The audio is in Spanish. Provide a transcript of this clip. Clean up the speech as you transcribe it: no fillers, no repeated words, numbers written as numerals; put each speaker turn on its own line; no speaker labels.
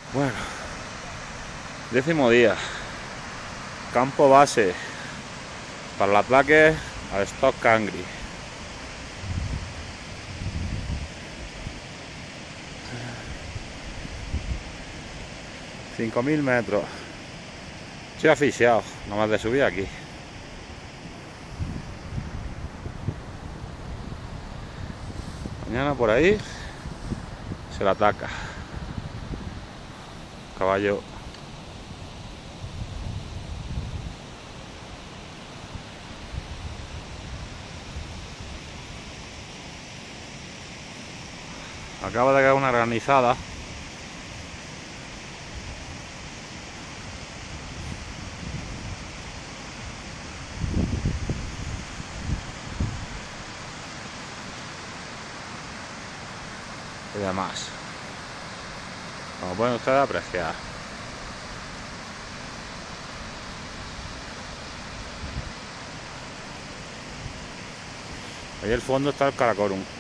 Bueno, 10º día. Campo base para el ataque al Stock Cangri. $5.000 metros. Estoy asfixiado, nomás de subir aquí. Mañana por ahí se le ataca. Caballo. Acaba de caer una granizada. Y demás. Como pueden ustedes apreciar. Ahí al fondo está el Karakorum.